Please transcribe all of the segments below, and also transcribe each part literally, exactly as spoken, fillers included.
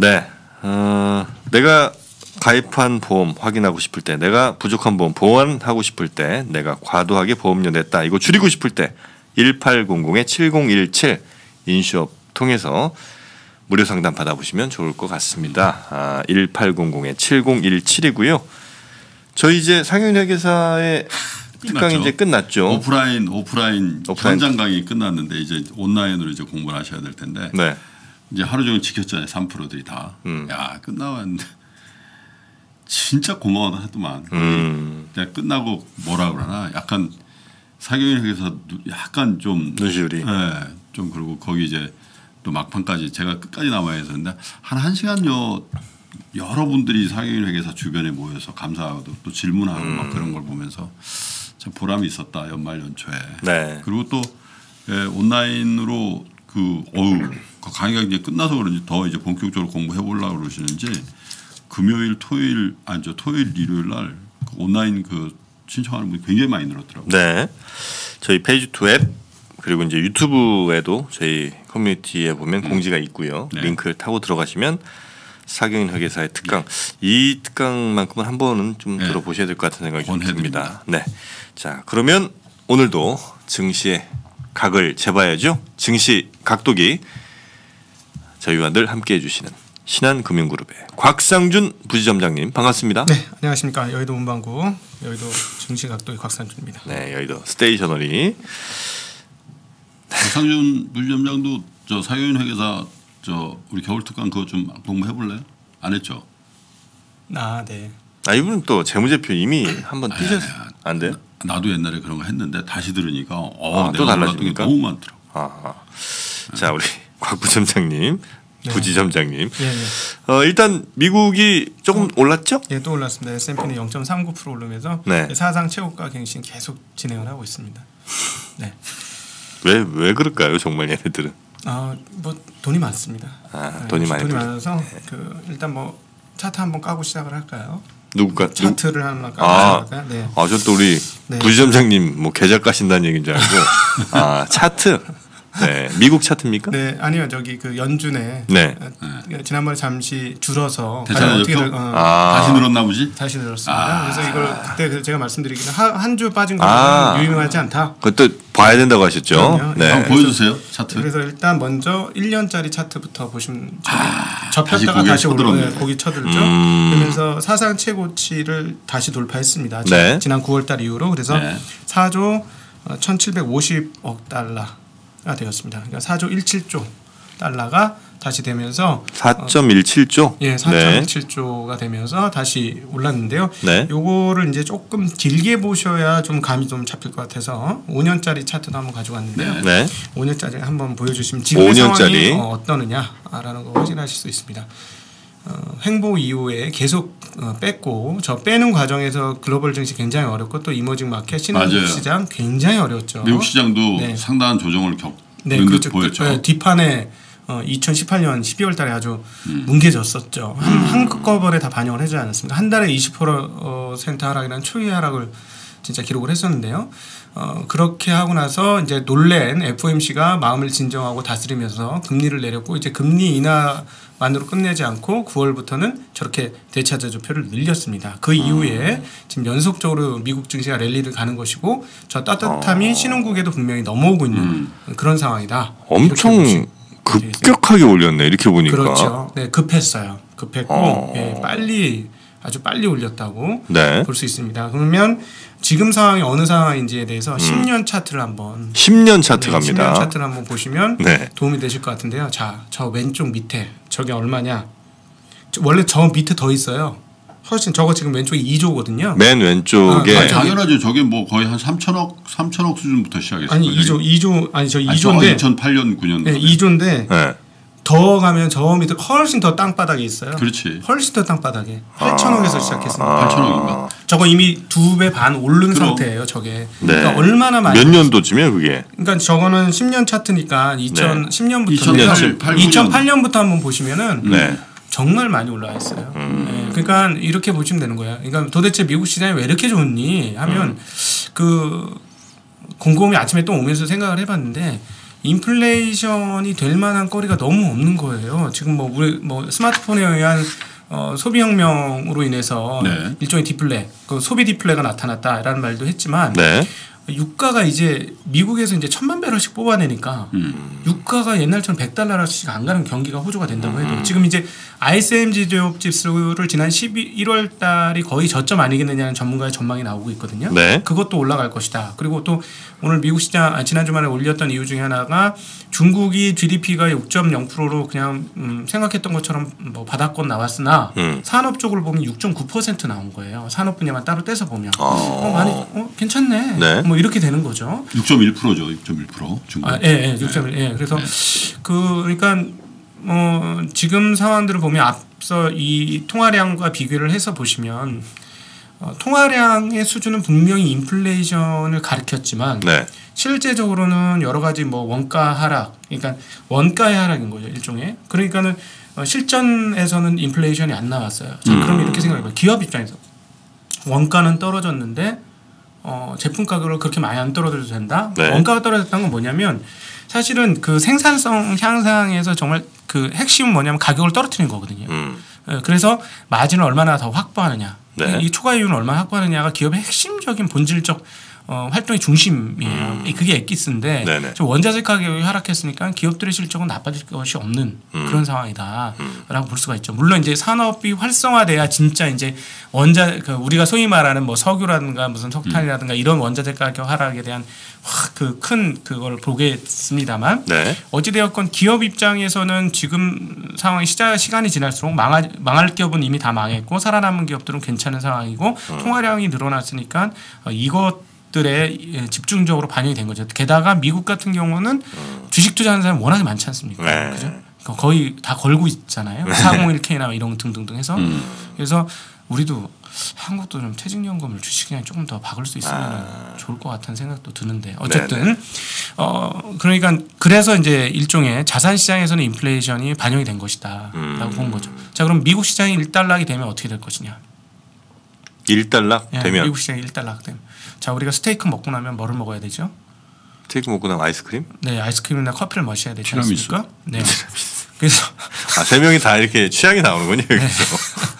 네, 어, 내가 가입한 보험 확인하고 싶을 때, 내가 부족한 보험 보완하고 싶을 때, 내가 과도하게 보험료 냈다 이거 줄이고 싶을 때 일팔공공 칠공일칠 인슈업 통해서 무료 상담 받아보시면 좋을 것 같습니다. 아, 일팔공공 칠공일칠이고요. 저희 이제 상윤회계사의 특강이 이제 끝났죠. 오프라인 오프라인, 오프라인 현장 강의 끝났는데 이제 온라인으로 이제 공부를 하셔야 될 텐데 네. 이제 하루 종일 지켰잖아요. 삼 프로들이 다. 음. 야 끝나왔는데 진짜 고마워다 했더만. 음. 끝나고 뭐라 그러나 약간 상윤회계사 약간 좀 눈시울이. 네, 좀 그리고 거기 이제 또 막판까지 제가 끝까지 남아야 했었는데 한 한 시간여 여러분들이 상윤회계사 주변에 모여서 감사하고 또 질문하고 음. 막 그런 걸 보면서 참 보람이 있었다 연말 연초에. 네. 그리고 또 예, 온라인으로 그 어우 그 강의가 이제 끝나서 그런지 더 이제 본격적으로 공부해 보려고 그러시는지 금요일 토요일 아니죠 토요일 일요일 날 그 온라인 그 신청하는 분이 굉장히 많이 늘었더라고요. 네. 저희 페이지 투 앱 그리고 이제 유튜브에도 저희 커뮤니티에 보면 음. 공지가 있고요. 네. 링크를 타고 들어가시면 사경인 회계사의 특강 네. 이 특강만큼은 한 번은 좀 네. 들어보셔야 될 것 같은 생각이 좀 듭니다. 네. 자 그러면 오늘도 증시의 각을 재봐야죠. 증시 각도기 저희와 늘 함께해 주시는 신한금융그룹의 곽상준 부지점장님 반갑습니다. 네, 안녕하십니까. 여의도 문방구 여의도 증시 각도기 곽상준입니다. 네, 여의도 스테이셔너리. 곽상준 부지점장도 저 사경인 회계사 저 우리 겨울 특강 그거 좀 공부해 볼래요? 안 했죠? 아, 네. 아 이분은 또 재무제표 이미 한번 뛰셨 안 돼요? 나도 옛날에 그런 거 했는데 다시 들으니까 어, 아, 또 달라지니까 너무 많더라고. 아, 자 우리 곽 부점장님, 네. 부지점장님. 네, 네. 어, 일단 미국이 조금 어, 올랐죠? 예, 또 올랐습니다. 에스 앤 피는 영 점 삼구 퍼센트 오르면서 네. 사상 최고가 갱신 계속 진행을 하고 있습니다. 네. 왜 왜 그럴까요, 정말 얘네들은? 아, 뭐 돈이 많습니다. 아, 네, 돈이 많이 돈이 많아서 네. 그 일단 뭐 차트 한번 까고 시작을 할까요? 누구가 차트를 하나 까고 아, 시작할까요? 네. 아, 저 또 우리 네. 부지점장님 뭐 계좌 까신다는 얘기인 줄 알고 아 차트. 네, 미국 차트입니까? 네, 아니요, 저기 그 연준에 네. 네. 지난번에 잠시 줄어서 어떻게 어, 아. 다시 늘었나 보지? 다시 늘었습니다. 아. 그래서 이걸 그때 제가 말씀드리기는 한 주 빠진 거 아. 유의미하지 않다. 그것도 봐야 된다고 하셨죠. 그럼요. 네. 한번 보여주세요 차트. 그래서 일단 먼저 일 년짜리 차트부터 보시면 아. 접혔다가 다시 올라오네. 고기 쳐들죠. 음. 그러면서 사상 최고치를 다시 돌파했습니다. 네. 지난 구월달 이후로 그래서 네. 사조 천칠백오십억 달러. 가 되었습니다. 그러니까 사조 일칠조 달러가 다시 되면서 사 점 일칠조 어, 예, 사 점 일칠조가 되면서 다시 올랐는데요. 네. 요거를 이제 조금 길게 보셔야 좀 감이 좀 잡힐 것 같아서 오 년짜리 차트도 한번 가져왔는데요. 네. 오 년짜리 한번 보여주시면 지금 오 년짜리. 상황이 어, 어떠느냐라는 거 확인하실 수 있습니다. 어, 횡보 이후에 계속 어, 뺐고 저 빼는 과정에서 글로벌 증시 굉장히 어렵고 또 이머징 마켓 신흥국 시장 굉장히 어려웠죠. 미국 시장도 네. 상당한 조정을 겪는 네, 듯 그렇죠. 보였죠. 그, 뒷판에 어, 이천십팔 년 십이월 달에 아주 음. 뭉개졌었죠. 한, 음. 한꺼번에 다 반영을 해주지 않았습니까? 한 달에 이십 퍼센트 하락이라는 초유의 하락을 진짜 기록을 했었는데요. 어, 그렇게 하고 나서 이제 놀랜 에프 오 엠 씨가 마음을 진정하고 다스리면서 금리를 내렸고 이제 금리 인하만으로 끝내지 않고 구월부터는 저렇게 대차저조표를 늘렸습니다. 그 이후에 지금 연속적으로 미국 증시가 랠리를 가는 것이고 저 따뜻함이 신흥국에도 분명히 넘어오고 있는 음. 그런 상황이다. 엄청 급격하게 올렸네. 이렇게 보니까. 그렇죠. 네, 급했어요. 급했고 어. 예, 빨리 아주 빨리 올렸다고 네. 볼 수 있습니다. 그러면 지금 상황이 어느 상황인지에 대해서 음. 십 년 차트를 한번 십 년 차트 네, 갑니다. 십 년 차트를 한번 보시면 네. 도움이 되실 것 같은데요. 자, 저 왼쪽 밑에 저게 얼마냐? 원래 저 밑에 더 있어요. 훨씬 저거 지금 왼쪽이 이조거든요. 맨 왼쪽에 아, 당연하죠. 저게 뭐 거의 한 삼천억 삼천억 수준부터 시작했어요. 아니 이조 이조 아니 저 이조인데 이천팔 년 구 년 네, 이조인데 네. 더 가면 저 밑에 훨씬 더 땅바닥에 있어요. 그렇지. 훨씬 더 땅바닥에 팔천억에서 아, 시작했습니다. 아, 팔천억인가? 저거 이미 두 배 반 오른 그럼. 상태예요. 저게. 네. 그러니까 얼마나 많이. 몇 년도쯤이에요, 그게? 그러니까 저거는 십 년 차트니까 이천십 년부터 이천팔, 이천팔 년부터 한번 보시면은 네. 정말 많이 올라와 있어요. 음. 네. 그러니까 이렇게 보시면 되는 거예요. 그러니까 도대체 미국 시장이 왜 이렇게 좋니 하면 음. 그 곰곰이 아침에 또 오면서 생각을 해봤는데 인플레이션이 될 만한 거리가 너무 없는 거예요. 지금 뭐 우리 뭐 스마트폰에 의한 어, 소비혁명으로 인해서 네. 일종의 디플레, 그 소비 디플레가 나타났다라는 말도 했지만 네. 유가가 이제 미국에서 이제 천만 배럴씩 뽑아내니까 음. 유가가 옛날처럼 백 달러씩 안 가는 경기가 호조가 된다고 해도 음. 지금 이제 아이에스엠 제조업 지수를 지난 일월 달이 거의 저점 아니겠느냐는 전문가의 전망이 나오고 있거든요. 네. 그것도 올라갈 것이다. 그리고 또 오늘 미국 시장 아, 지난 주말에 올렸던 이유 중에 하나가 중국이 지디피가 육 점 영 퍼센트로 그냥 음, 생각했던 것처럼 뭐 바닥권 나왔으나 음. 산업 쪽을 보면 육 점 구 퍼센트 나온 거예요. 산업 분야만 따로 떼서 보면 어, 어 많이 어, 괜찮네. 네. 뭐 이렇게 되는 거죠. 육 점 일 퍼센트죠. 육 점 일 퍼센트 중국. 아, 예, 예, 육 점 일. 네. 예. 그래서 네. 그 그러니까 뭐 지금 상황들을 보면 앞서 이 통화량과 비교를 해서 보시면 어, 통화량의 수준은 분명히 인플레이션을 가리켰지만 네. 실제적으로는 여러 가지 뭐 원가 하락, 그러니까 원가의 하락인 거죠 일종의. 그러니까는 어, 실전에서는 인플레이션이 안 나왔어요. 자, 음. 그럼 이렇게 생각해봐요. 기업 입장에서 원가는 떨어졌는데 어, 제품 가격을 그렇게 많이 안 떨어져도 된다. 네. 원가가 떨어졌다는 건 뭐냐면 사실은 그 생산성 향상에서 정말 그 핵심은 뭐냐면 가격을 떨어뜨리는 거거든요. 음. 그래서 마진을 얼마나 더 확보하느냐, 네. 이 초과 이윤을 얼마나 확보하느냐가 기업의 핵심적인 본질적 어, 활동의 중심이에요. 음. 그게 엑기스인데 좀 원자재 가격이 하락했으니까 기업들의 실적은 나빠질 것이 없는 음. 그런 상황이다라고 음. 볼 수가 있죠. 물론 이제 산업이 활성화돼야 진짜 이제 원자 그 우리가 소위 말하는 뭐 석유라든가 무슨 석탄이라든가 음. 이런 원자재 가격 하락에 대한 그 큰 그걸 보겠습니다만 네. 어찌되었건 기업 입장에서는 지금 상황이 시작 시간이 지날수록 망할 망할 기업은 이미 다 망했고 살아남은 기업들은 괜찮은 상황이고 음. 통화량이 늘어났으니까 이것 들에 집중적으로 반영이 된 거죠. 게다가 미국 같은 경우는 음. 주식 투자하는 사람이 워낙에 많지 않습니까? 네. 그죠? 거의 다 걸고 있잖아요. 네. 사공일 케이나 이런 등등등 해서 음. 그래서 우리도 한국도 좀 퇴직연금을 주식에 조금 더 박을 수 있으면 아. 좋을 것 같다는 생각도 드는데 어쨌든 네네. 어 그러니까 그래서 이제 일종의 자산 시장에서는 인플레이션이 반영이 된 것이다라고 음. 본 거죠. 자 그럼 미국 시장이 일 달러이 되면 어떻게 될 것이냐? 일 달러 네, 되면 미국 시장이 일 달러 되면 자 우리가 스테이크 먹고 나면 뭐를 먹어야 되죠? 스테이크 먹고 나면 아이스크림? 네, 아이스크림이나 커피를 마셔야 되지 않습니까? 네. 그래서 아, 세 명이 다 이렇게 취향이 나오는군요 여기서.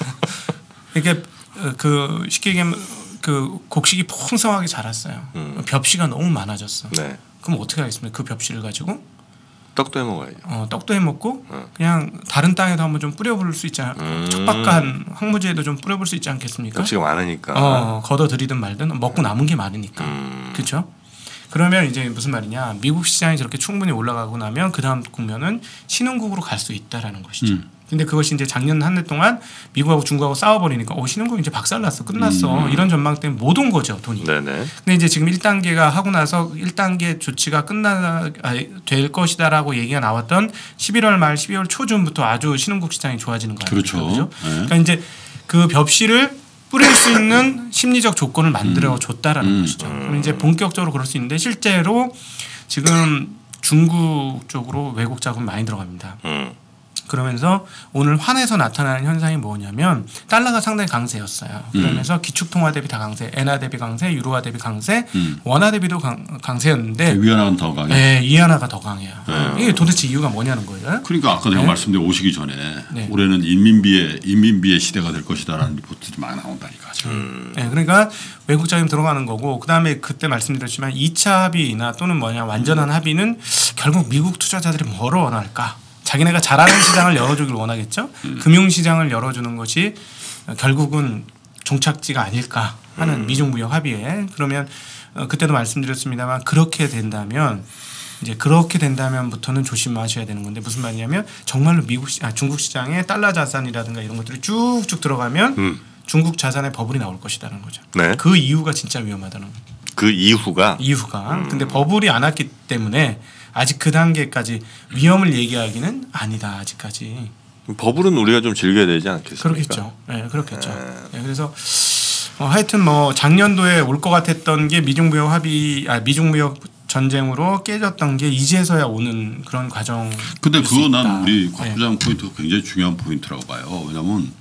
이게 그 쉽게 얘기하면 그 곡식이 풍성하게 자랐어요. 음. 벽시가 너무 많아졌어. 네. 그럼 어떻게 하겠습니까? 그 벽시를 가지고 떡도 해 먹어야죠. 어, 떡도 해 먹고 어. 그냥 다른 땅에도 한번 좀 뿌려볼 수 있지 않? 음. 척박한 황무지에도 좀 뿌려볼 수 있지 않겠습니까? 벽시가 많으니까. 어, 걷어들이든 말든 먹고 남은 게 많으니까. 음. 그렇죠? 그러면 이제 무슨 말이냐? 미국 시장이 저렇게 충분히 올라가고 나면 그 다음 국면은 신흥국으로 갈 수 있다라는 것이죠. 음. 근데 그것이 이제 작년 한 해 동안 미국하고 중국하고 싸워버리니까 어 신흥국 이제 박살났어 끝났어 음. 이런 전망 때문에 못 온 거죠 돈이. 네네. 근데 이제 지금 일 단계가 하고 나서 일 단계 조치가 끝나 아, 될 것이다라고 얘기가 나왔던 십일월 말 십이월 초쯤부터 아주 신흥국 시장이 좋아지는 거예요. 그렇죠. 그렇죠? 네. 그러니까 이제 그 벽시를 뿌릴 수 있는 심리적 조건을 만들어 줬다라는 음. 것이죠. 그럼 이제 본격적으로 그럴 수 있는데 실제로 지금 중국 쪽으로 외국 자금 많이 들어갑니다. 음. 그러면서 오늘 환에서 나타나는 현상이 뭐냐면 달러가 상당히 강세였어요. 그러면서 음. 기축통화 대비 다 강세, 엔화 대비 강세, 유로화 대비 강세, 음. 원화 대비도 강, 강세였는데 위안화는 더 강해요. 네, 위안화가 더 강해요. 네. 이게 도대체 이유가 뭐냐는 거예요. 그러니까 아까 내가 네. 말씀드린 오시기 전에 네. 올해는 인민비의 인민비의 시대가 될 것이다라는 리포트들이 많이 나온다니까. 음. 네, 그러니까 외국 자금 들어가는 거고 그다음에 그때 말씀드렸지만 이 차 합의나 또는 뭐냐 완전한 음. 합의는 결국 미국 투자자들이 뭐를 원할까? 자기네가 잘하는 시장을 열어주길 원하겠죠. 음. 금융시장을 열어주는 것이 결국은 종착지가 아닐까 하는 음. 미중무역 합의에. 그러면 그때도 말씀드렸습니다만 그렇게 된다면 이제 그렇게 된다면부터는 조심하셔야 되는 건데 무슨 말이냐면 정말로 미국 시, 아, 중국 시장에 달러 자산이라든가 이런 것들이 쭉쭉 들어가면 음. 중국 자산에 버블이 나올 것이라는 거죠. 네. 그 이유가 진짜 위험하다는 거죠. 그 이유가 이유가 음. 근데 버블이 안 왔기 때문에 아직 그 단계까지 위험을 얘기하기는 아니다 아직까지. 버블은 우리가 좀 즐겨야 되지 않겠습니까? 그렇겠죠. 네, 그렇겠죠. 네. 네, 그래서 어, 하여튼 뭐 작년도에 올 것 같았던 게 미중무역 합의, 아 미중무역 전쟁으로 깨졌던 게 이제서야 오는 그런 과정. 근데 그거 난 우리 곽 부장 네. 포인트가 굉장히 중요한 포인트라고 봐요. 왜냐하면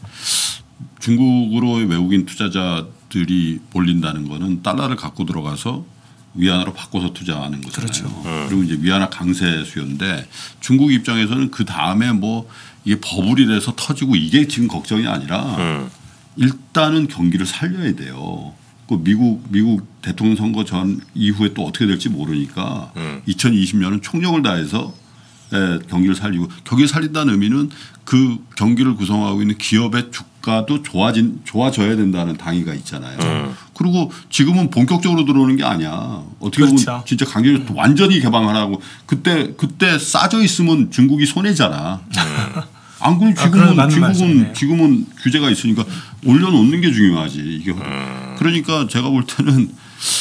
중국으로의 외국인 투자자들이 몰린다는 거는 달러를 갖고 들어가서 위안화로 바꿔서 투자하는 거잖아요. 그렇죠. 음. 그리고 이제 위안화 강세 수요인데 중국 입장에서는 그 다음에 뭐 이게 버블이 돼서 터지고 이게 지금 걱정이 아니라 음. 일단은 경기를 살려야 돼요. 그 미국 미국 대통령 선거 전 이후에 또 어떻게 될지 모르니까 음. 이천이십 년은 총력을 다해서 예, 경기를 살리고 경기를 살린다는 의미는 그 경기를 구성하고 있는 기업의 주가도 좋아진 좋아져야 된다는 당위가 있잖아요. 음. 그리고 지금은 본격적으로 들어오는 게 아니야. 어떻게 보면 그렇죠. 진짜 강제로 음. 완전히 개방하라고 그때 그때 싸져 있으면 중국이 손해잖아. 음. 안 그러면 아, 지금은 지금은 말씀이네요. 지금은 규제가 있으니까 올려놓는 게 중요하지. 이게 음. 그러니까 제가 볼 때는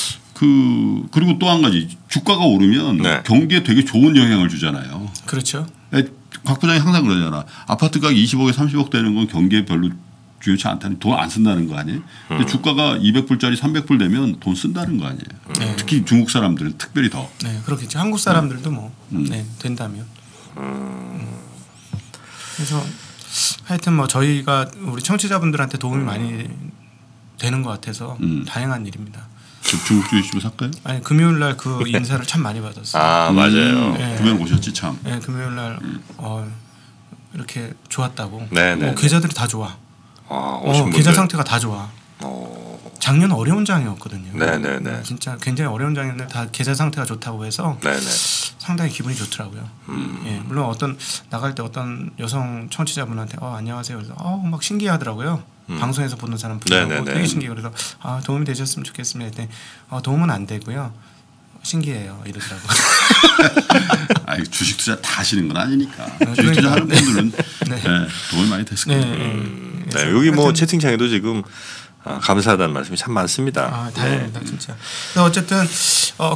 그 그리고 또 한 가지 주가가 오르면 네. 경기에 되게 좋은 영향을 주잖아요. 그렇죠. 곽 부장이 항상 그러잖아. 아파트 가격 이십억에 삼십억 되는 건 경기에 별로 중요치 않다니 돈 안 쓴다는 거 아니에요. 근데 음. 주가가 이백 불짜리 삼백 불 되면 돈 쓴다는 거 아니에요. 네. 특히 중국 사람들은 특별히 더. 네, 그렇겠죠. 한국 사람들도 뭐 음. 네, 된다면. 음. 그래서 하여튼 뭐 저희가 우리 청취자분들한테 도움이 많이 되는 것 같아서 음. 다행한 일입니다. 중국 주식으로 살까요? 아니 금요일 날 그 인사를 참 많이 받았어요. 아 맞아요. 네. 금요일 오셨지 참. 네, 금요일 날 어, 이렇게 좋았다고. 네, 네, 어, 계좌들이 다 좋아. 아, 오신 어, 분들. 계좌 상태가 다 좋아. 어. 작년 어려운 장이었거든요. 네네네. 진짜 굉장히 어려운 장이었는데 다 계좌 상태가 좋다고 해서 네네. 상당히 기분이 좋더라고요. 음. 예, 물론 어떤 나갈 때 어떤 여성 청취자분한테 어 안녕하세요. 그래서 어막 신기하더라고요. 음. 방송에서 보는 사람 분하고 네네네. 되게 신기해. 그래서 아 도움이 되셨으면 좋겠습니다. 했더니 어, 도움은 안 되고요. 신기해요. 이러더라고. 아, 주식 투자 다 하시는 건 아니니까. 그러니까. 주식 투자 하는 분들은 네. 네, 도움이 많이 됐을 네, 거예요. 네. 음, 그래서 네, 여기 뭐 하여튼 채팅창에도 지금 아, 감사하다는 말씀이 참 많습니다. 아, 다행입니다, 진짜. 그래서 어쨌든 어,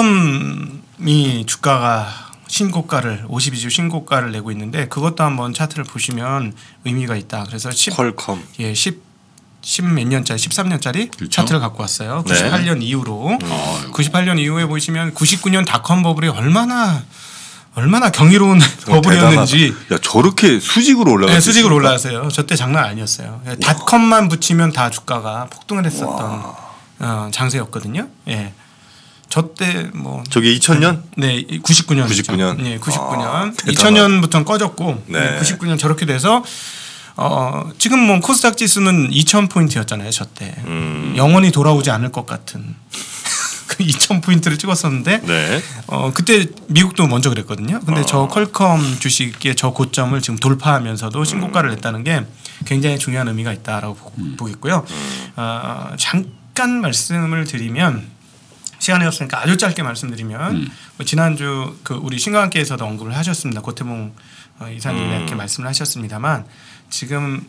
퀄컴이 주가가 신고가를 오십이 주 신고가를 내고 있는데 그것도 한번 차트를 보시면 의미가 있다. 그래서 십, 퀄컴. 예, 십, 십 몇 년짜리, 십삼 년짜리 그렇죠? 차트를 갖고 왔어요. 네. 구십팔 년 이후로. 아이고. 구십팔 년 이후에 보시면 구십구 년 닷컴 버블이 얼마나 얼마나 경이로운 버블이었는지. 대단하다. 야 저렇게 수직으로 올라갔어요. 네, 수직으로 올라왔어요. 저 때 장난 아니었어요. 닷컴만 붙이면 다 주가가 폭등을 했었던 어, 장세였거든요. 예. 저 때 뭐 저게 이천 년? 네, 구십구 년. 구십구 년. 네, 구십구 년. 아, 대단하다. 이천 년부터는 꺼졌고 네. 네, 구십구 년 저렇게 돼서 어, 지금 뭐 코스닥 지수는 이천 포인트였잖아요, 저 때. 음. 영원히 돌아오지 않을 것 같은 그 이천 포인트를 찍었었는데 네. 어, 그때 미국도 먼저 그랬거든요. 근데 어. 저 퀄컴 주식의 저 고점을 지금 돌파하면서도 신고가를 냈다는 게 굉장히 중요한 의미가 있다라고 보- 음. 보겠고요. 어, 잠깐 말씀을 드리면 시간이 없으니까 아주 짧게 말씀드리면 음. 뭐 지난주 그 우리 신강께서도 언급을 하셨습니다. 고태봉 어, 이사님이 음. 이렇게 말씀을 하셨습니다만 지금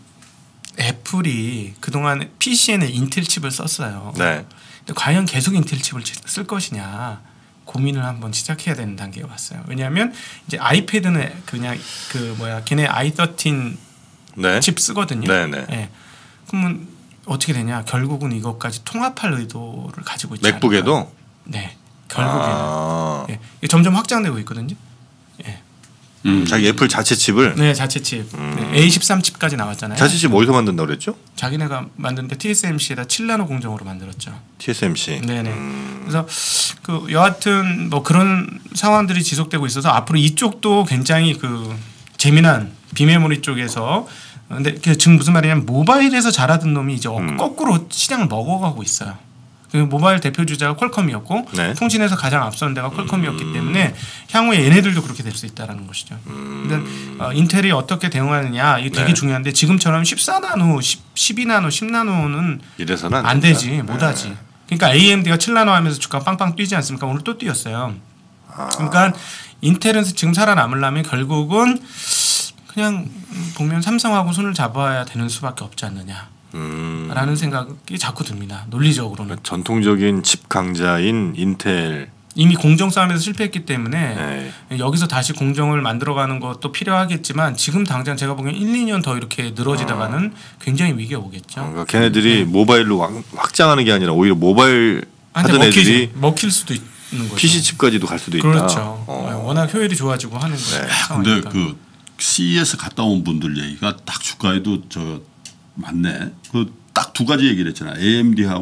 애플이 그동안 피시에는 인텔 칩을 썼어요. 네. 근데 과연 계속 인텔 칩을 쓸 것이냐 고민을 한번 시작해야 되는 단계에 왔어요. 왜냐하면 이제 아이패드는 그냥 그 뭐야 걔네 아이 십삼 네. 칩 쓰거든요. 네네. 예. 그러면 어떻게 되냐? 결국은 이것까지 통합할 의도를 가지고 있지 않을까? 맥북에도. 네. 결국에는 아. 예. 이게 점점 확장되고 있거든요. 예. 음. 자기 애플 자체 칩을. 네, 자체 칩. 네, 에이 십삼 칩까지 나왔잖아요. 자체 칩 어디서 만든다 고 그랬죠? 자기네가 만드는데 티에스엠씨에다 칠 나노 공정으로 만들었죠. 티에스엠씨. 네네. 음. 그래서 그 여하튼 뭐 그런 상황들이 지속되고 있어서 앞으로 이쪽도 굉장히 그 재미난 비메모리 쪽에서 근데 그 지금 무슨 말이냐면 모바일에서 자라던 놈이 이제 음. 거꾸로 시장을 먹어가고 있어요. 그 모바일 대표 주자가 퀄컴이었고 네. 통신에서 가장 앞선 데가 퀄컴이었기 때문에 향후에 얘네들도 그렇게 될 수 있다라는 것이죠. 근데 어, 인텔이 어떻게 대응하느냐 이게 되게 네. 중요한데 지금처럼 십사 나노, 십이 나노, 십 나노는 이래서는 안, 안 된다. 되지 못하지. 그러니까 에이엠디가 칠 나노 하면서 주가 빵빵 뛰지 않습니까? 오늘 또 뛰었어요. 아. 그러니까 인텔은 지금 살아남으려면 결국은 그냥 보면 삼성하고 손을 잡아야 되는 수밖에 없지 않느냐라는 음. 생각이 자꾸 듭니다. 논리적으로는. 전통적인 칩 강자인 인텔. 이미 공정 싸움에서 실패했기 때문에 네. 여기서 다시 공정을 만들어가는 것도 필요하겠지만 지금 당장 제가 보기엔 일, 이 년 더 이렇게 늘어지다가는 굉장히 위기가 오겠죠. 그러니까 걔네들이 모바일로 확- 확장하는 게 아니라 오히려 모바일 아, 근데 하던 먹히지. 애들이 먹힐 수도 있는 거죠. 피씨 칩까지도 갈 수도 있다. 그렇죠. 어. 워낙 효율이 좋아지고 하는 거예요. 네. 근데 그 씨이에스 갔다 온 분들 얘기가 딱 주가에도 저 맞네. 그 딱 두 가지 얘기를 했잖아. 에이엠디하고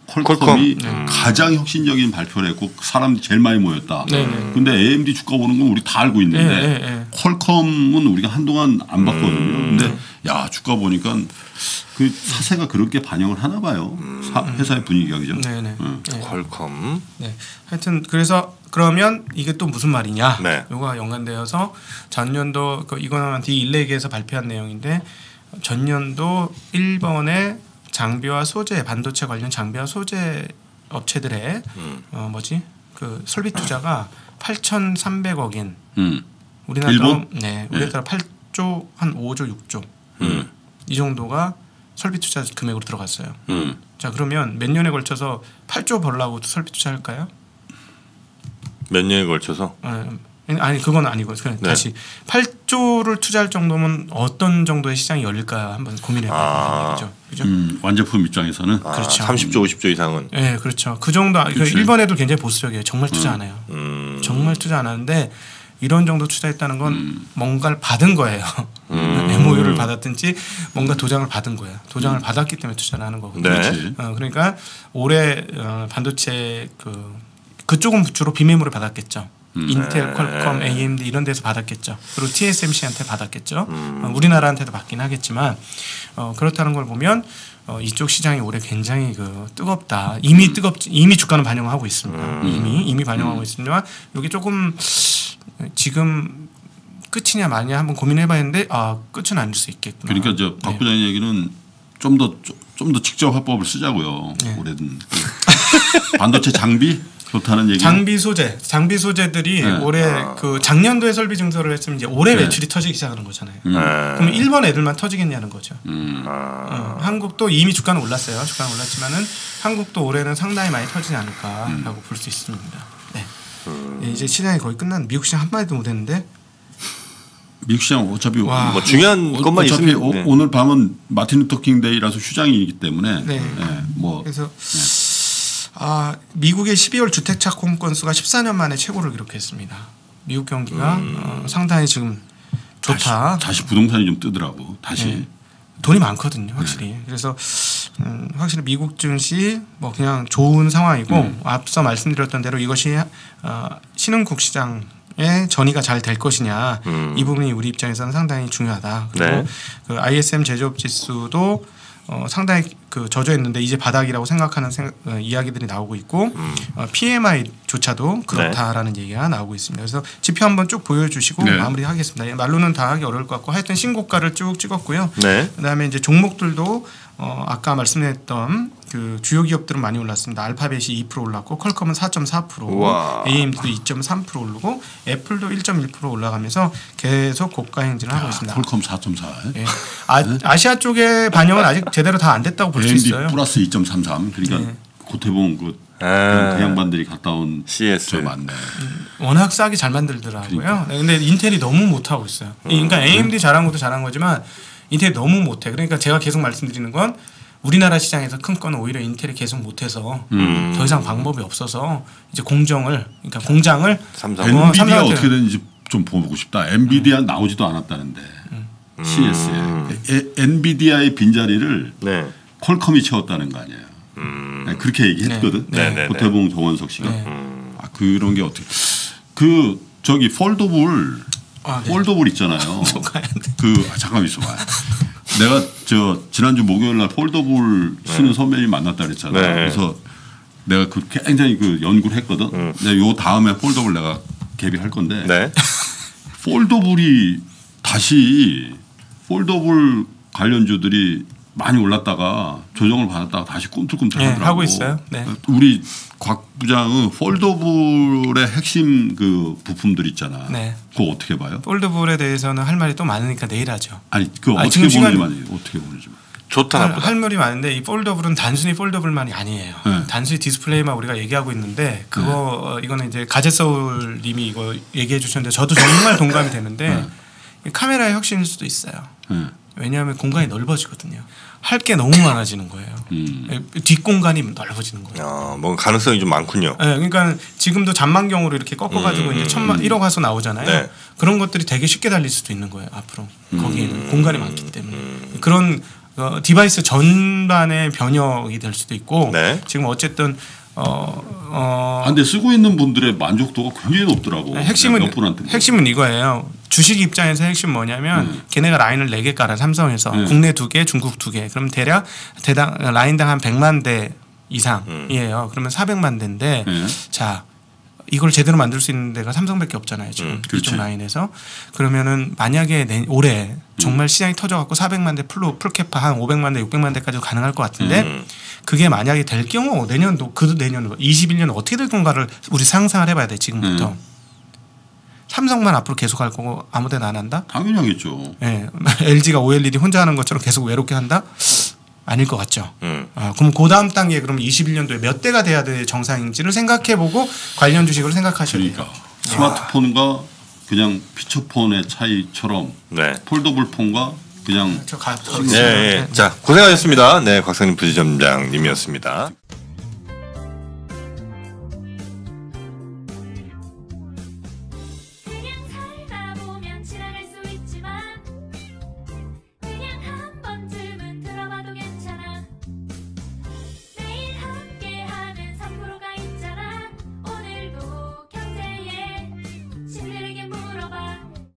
퀄컴이 퀄컴. 가장 혁신적인 발표를 했고 사람들이 제일 많이 모였다. 네네. 근데 에이엠디 주가 오른 건 우리 다 알고 있는데 네, 네, 네. 퀄컴은 우리가 한동안 안 봤거든요. 음. 근데 야 주가 보니까 그 사세가 그렇게 반영을 하나 봐요. 사, 회사의 분위기가 그죠? 네네. 음. 네. 퀄컴. 네. 하여튼 그래서 그러면 이게 또 무슨 말이냐? 네. 요거와 연관되어서 전년도 그 이거는 디일렉에서 발표한 내용인데 전년도 일본의 장비와 소재 반도체 관련 장비와 소재 업체들의 음. 어 뭐지 그 설비 투자가 팔천삼백억인 음. 우리나라 일본? 네 우리나라 팔조 한 오조 육조 음. 이 정도가 설비 투자 금액으로 들어갔어요. 음. 자 그러면 몇 년에 걸쳐서 팔조 벌라고 설비 투자할까요? 몇 년에 걸쳐서? 어, 아니 그건 아니고 그냥 네. 다시 팔조를 투자할 정도면 어떤 정도의 시장이 열릴까 한번 고민해봐야 아. 되는 얘기죠. 그죠? 음, 완제품 입장에서는 아, 그렇죠. 삼십조, 오십조 이상은. 네, 그렇죠. 그 정도 그 그치. 일본 애들 굉장히 보수적이에요. 정말 투자 안 해요. 음. 정말 투자 안 하는데 이런 정도 투자했다는 건 음. 뭔가를 받은 거예요. 음. 엠오유를 받았든지 뭔가 도장을 받은 거예요. 도장을 받았기 때문에 투자를 하는 거거든요. 네. 그렇지. 어, 그러니까 올해 어, 반도체 그 그쪽은 주로 비매물을 받았겠죠. 음. 인텔, 퀄컴, 에이엠디 이런 데서 받았겠죠. 그리고 티에스엠씨한테 받았겠죠. 어, 우리나라한테도 받긴 하겠지만 어, 그렇다는 걸 보면 어, 이쪽 시장이 올해 굉장히 그 뜨겁다. 이미 음. 뜨겁지. 이미 주가는 반영하고 있습니다. 음. 이미 이미 반영하고 있습니다. 여기 조금 지금 끝이냐 마냐 한번 고민해봐야겠는데 아 끝은 아닐 수 있겠구나. 그러니까 저 박 네. 부장 얘기는 좀 더 좀 더 직접 화법을 쓰자고요. 네. 올해는 그 반도체 장비 좋다는 얘기. 장비 소재, 장비 소재들이 네. 올해 그 작년도에 설비 증설을 했으면 이제 올해 네. 매출이 터지기 시작하는 거잖아요. 음. 네. 그럼 일본 애들만 터지겠냐는 거죠. 음. 아. 어, 한국도 이미 주가는 올랐어요. 주가는 올랐지만은 한국도 올해는 상당히 많이 터지지 않을까라고 볼 수 있습니다. 네. 네, 이제 시장이 거의 끝난 미국 시장 한 마디도 못했는데 미국 시장 어차피 와. 뭐 중요한 어, 것만 어차피 있으면 오, 네. 오늘 밤은 마틴 루터 킹 데이라서 휴장이기 때문에 네. 예, 뭐 그래서 아 미국의 십이월 주택 착공 건수가 십사 년 만에 최고를 기록했습니다. 미국 경기가 음. 어, 상당히 지금 좋다. 다시, 다시 부동산이 좀 뜨더라고. 다시. 네. 돈이 많거든요, 확실히. 그래서 음, 확실히 미국 증시 뭐 그냥 좋은 상황이고 음. 앞서 말씀드렸던 대로 이것이 어, 신흥국 시장의 전이가 잘 될 것이냐 음. 이 부분이 우리 입장에서는 상당히 중요하다. 그리고 네. 그 아이에스엠 제조업 지수도 어, 상당히 그 저조했는데 이제 바닥이라고 생각하는 생각, 어, 이야기들이 나오고 있고 음. 어, 피엠아이조차도 그렇다라는 얘기가 나오고 있습니다. 그래서 지표 한번 쭉 보여주시고 네. 마무리하겠습니다. 예, 말로는 다 하기 어려울 것 같고 하여튼 신고가를 쭉 찍었고요. 네. 그다음에 이제 종목들도 어, 아까 말씀드렸던 그 주요 기업들은 많이 올랐습니다. 알파벳이 이 퍼센트 올랐고 퀄컴은 사 점 사 퍼센트, 우와. 에이엠디도 이 점 삼 퍼센트 오르고 애플도 일 점 일 퍼센트 올라가면서 계속 고가 행진을 하고 있습니다. 퀄컴 사 점 사. 예. 아, 아시아 쪽의 반영은 아직 제대로 다 안 됐다고 볼 수 에이엠디 있어요. 플러스 이 점 삼삼. 그러니까 네. 고태봉 그, 아. 그 양반들이 갔다 온 씨에스. 저 맞네. 워낙 싸게 잘 만들더라고요. 그러니까. 네, 근데 인텔이 너무 못하고 있어요. 그러니까 에이엠디 잘한 것도 잘한 거지만 인텔이 너무 못해. 그러니까 제가 계속 말씀드리는 건 우리나라 시장에서 큰 건 오히려 인텔이 계속 못해서 음. 더 이상 방법이 없어서 이제 공정을 그러니까 공장을 삼성. 어, 엔비디아 삼성한테- 어떻게 되는지 좀 보고 싶다. 엔비디아 나오지도 않았다는데. 씨에스에. 에, 엔비디아의 빈자리를 네. 퀄컴이 채웠다는 거 아니에요. 음. 네, 그렇게 얘기했거든. 네, 네, 네, 고태봉 정원석 씨가. 네. 음. 아, 그런 게 어떻게 그 저기 폴더블 아, 네. 폴더블 있잖아요. 가야 돼. 그 아, 잠깐 있어봐. 내가 저 지난주 목요일 날 폴더블 쓰는 선배님 만났다 그랬잖아. 네. 그래서 내가 그 굉장히 그 연구를 했거든. 음. 내가 요 다음에 폴더블 내가 개비할 건데 네. 폴더블이 다시 폴더블 관련주들이 많이 올랐다가 조정을 받았다가 다시 꿈틀꿈틀 네, 하더라고. 하고 있어요. 네. 우리 곽 부장은 폴더블의 핵심 그 부품들 있잖아. 네. 그거 어떻게 봐요? 폴드볼에 대해서는 할 말이 또 많으니까 내일 하죠. 아니 그거 아니, 어떻게 지금 보는지 시간- 말 어떻게 보는지. 좋다 할, 나보다. 할 말이 많은데 이 폴더블은 단순히 폴더블만이 아니에요. 네. 단순히 디스플레이만 우리가 얘기하고 있는데 그거 어, 이거는 이제 가제서울님이 이거 얘기해 주셨는데 저도 정말 동감이 되는데 이 카메라의 혁신일 수도 있어요. 네. 왜냐하면 공간이 넓어지거든요. 할 게 너무 많아지는 거예요. 음. 뒷공간이 넓어지는 거예요. 아, 뭔가 가능성이 좀 많군요. 네, 그러니까 지금도 잔망경으로 이렇게 꺾어가지고 음, 이제 천만 일억 화소 나오잖아요. 네. 그런 것들이 되게 쉽게 달릴 수도 있는 거예요. 앞으로 거기에는 음. 공간이 많기 때문에 그런 어, 디바이스 전반의 변혁이 될 수도 있고 네. 지금 어쨌든 어, 어, 아, 근데 쓰고 있는 분들의 만족도가 굉장히 높더라고. 핵심은 몇 분한테. 핵심은 이거예요. 주식 입장에서 핵심 뭐냐면 음. 걔네가 라인을 네 개 깔아 삼성에서 음. 국내 두 개, 중국 두 개. 그럼 대략 대당 라인당 한 백만 대 이상이에요. 그러면 사백만 대인데 네. 자 이걸 제대로 만들 수 있는 데가 삼성밖에 없잖아요. 지금 음, 그렇지. 이쪽 라인에서 그러면은 만약에 내, 올해 정말 시장이 터져갖고 사백만 대 풀로 풀캐파 한 오백만 대, 육백만 대까지 가능할 것 같은데 음. 그게 만약에 될 경우 내년도 그 내년 이십일 년 어떻게 될 건가를 우리 상상을 해봐야 돼 지금부터. 음. 삼성만 앞으로 계속 할 거고 아무데나 안 한다? 당연히 하겠죠. 예, 엘지가 오엘이디 혼자 하는 것처럼 계속 외롭게 한다? 아닐 것 같죠. 음. 아, 그럼 그 다음 단계 그럼 이십일 년도에 몇 대가 돼야 될 정상인지를 생각해보고 관련 주식을 생각하셔야 돼요. 그러니까 스마트폰과 그냥 피처폰의 차이처럼 네. 폴더블 폰과 그냥 저 가, 네, 네. 자 고생하셨습니다. 네, 곽상림 부지점장님이었습니다.